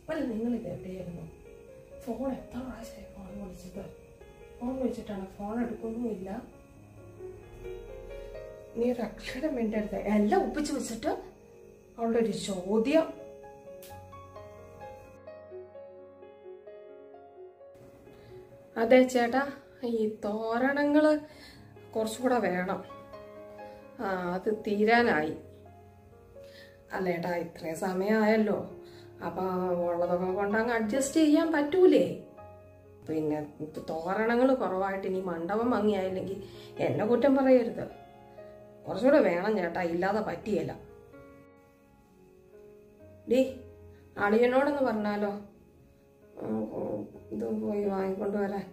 അല്ല നിങ്ങളിത് എവിടെയായിരുന്നു? ഫോൺ എത്ര പ്രാവശ്യമായി ഫോൺ വിളിച്ചത്? ഫോൺ വിളിച്ചിട്ടാണ്, ഫോൺ എടുക്കൊന്നുമില്ല. നീ ഒരു അക്ഷരം വേണ്ടരുത്. എല്ലാം ഒപ്പിച്ച് വെച്ചിട്ട് അവളുടെ ഒരു ചോദ്യം. അതെ ചേട്ടാ, ഈ തോരണങ്ങൾ കുറച്ചുകൂടെ വേണം. അത് തീരാനായി. അല്ലേട്ടാ, ഇത്രയും സമയമായല്ലോ. അപ്പം ഉള്ളതൊക്കെ കൊണ്ടങ്ങ് അഡ്ജസ്റ്റ് ചെയ്യാൻ പറ്റൂലേ? പിന്നെ തോരണങ്ങൾ കുറവായിട്ട് ഇനി മണ്ഡപം ഭംഗിയായില്ലെങ്കിൽ എന്നെ കുറ്റം പറയരുത്. കുറച്ചുകൂടെ വേണം ചേട്ടാ, ഇല്ലാതെ പറ്റിയല്ല. ഡീ, അളിയനോടൊന്ന് പറഞ്ഞാലോ ഇത് പോയി വാങ്ങിക്കൊണ്ട് വരാൻ.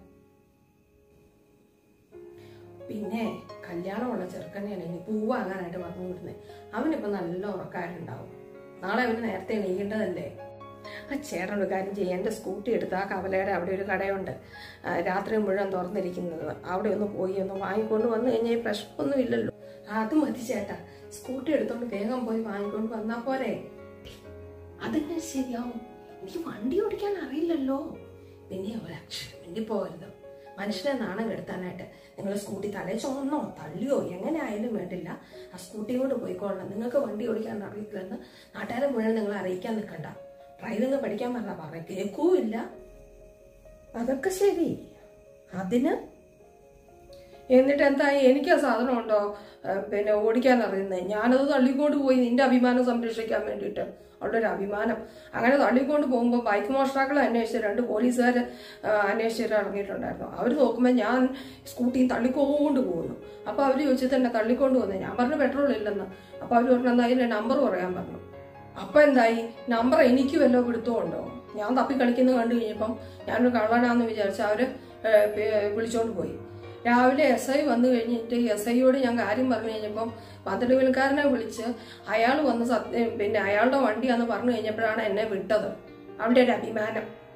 പിന്നെ കല്യാണമുള്ള ചെറുക്കനെയാണ് ഇനി പൂ വാങ്ങാനായിട്ട് പറഞ്ഞു വിടുന്നത്. അവനിപ്പോൾ നല്ല ഉറക്കായിട്ടുണ്ടാവും. നാളെ അവന് നേരത്തെ എണീക്കേണ്ടതല്ലേ? ആ ചേട്ടനൊരു കാര്യം ചെയ്യാം, എൻ്റെ സ്കൂട്ടി എടുത്ത് ആ കവലയുടെ അവിടെ ഒരു കടയുണ്ട്, രാത്രി മുഴുവൻ തുറന്നിരിക്കുന്നത്. അവിടെ ഒന്ന് പോയി ഒന്ന് വാങ്ങിക്കൊണ്ട് വന്നു കഴിഞ്ഞാൽ ഈ പ്രശ്നമൊന്നും ഇല്ലല്ലോ. അത് മതി ചേട്ടാ, സ്കൂട്ടി എടുത്തോണ്ട് വേഗം പോയി വാങ്ങിക്കൊണ്ട് വന്നാ പോരെ? അതെങ്ങനെ ശരിയാവും? എനിക്ക് വണ്ടി ഓടിക്കാൻ അറിയില്ലല്ലോ. പിന്നെ ഒരക്ഷരം വേണ്ടി പോകരുത്. മനുഷ്യനെ നാണം കെടുത്താനായിട്ട് നിങ്ങൾ സ്കൂട്ടി തലേ ചുമന്നോ തള്ളിയോ എങ്ങനെ ആയാലും വേണ്ടില്ല, ആ സ്കൂട്ടി കൊണ്ട് പോയിക്കൊള്ളണം. നിങ്ങൾക്ക് വണ്ടി ഓടിക്കാൻ അറിയില്ലെന്ന് നാട്ടുകാരെ മുഴുവൻ നിങ്ങൾ അറിയിക്കാൻ നിൽക്കണ്ട. ഡ്രൈവിംഗ് പഠിക്കാൻ പറഞ്ഞ കേൾക്കൂല്ല. അതൊക്കെ ശരി. അതിന് എന്നിട്ട് എന്തായി? എനിക്ക് ആ സാധനം ഉണ്ടോ പിന്നെ ഓടിക്കാൻ അറിയുന്നത്? ഞാനത് തള്ളിക്കൊണ്ട് പോയി നിന്റെ അഭിമാനം സംരക്ഷിക്കാൻ വേണ്ടിയിട്ട്. അവളുടെ ഒരു അഭിമാനം. അങ്ങനെ തള്ളിക്കൊണ്ട് പോകുമ്പോൾ ബൈക്ക് മോഷ്ടാക്കളെ അന്വേഷിച്ച് 2 പോലീസുകാർ അന്വേഷിച്ചിട്ട് ഇറങ്ങിയിട്ടുണ്ടായിരുന്നു. അവർ നോക്കുമ്പോൾ ഞാൻ സ്കൂട്ടിയും തള്ളിക്കൊണ്ട് പോകുന്നു. അപ്പോൾ അവർ ചോദിച്ചത് തന്നെ തള്ളിക്കൊണ്ട് പോകുന്നത്. ഞാൻ പറഞ്ഞു പെട്രോൾ ഇല്ലെന്ന്. അപ്പോൾ അവർ പറഞ്ഞു എന്താ അതിൻ്റെ നമ്പർ പറയാൻ പറഞ്ഞു. അപ്പം എന്തായി? നമ്പർ എനിക്ക് വല്ലോ പിടുത്തമുണ്ടോ? ഞാൻ തപ്പി കളിക്കുന്നത് കണ്ടു കഴിഞ്ഞപ്പം ഞാനൊരു കള്ളനാന്ന് വിചാരിച്ച് അവർ വിളിച്ചോണ്ട് പോയി. രാവിലെ SI വന്നു കഴിഞ്ഞിട്ട് SIയോട് ഞാൻ കാര്യം പറഞ്ഞു കഴിഞ്ഞപ്പം പന്തലുവിൽക്കാരനെ വിളിച്ച് അയാൾ വന്ന് പിന്നെ അയാളുടെ വണ്ടിയാന്ന് പറഞ്ഞു കഴിഞ്ഞപ്പോഴാണ് എന്നെ വിട്ടത്. അവളുടെ ഒരു അഭിമാനം.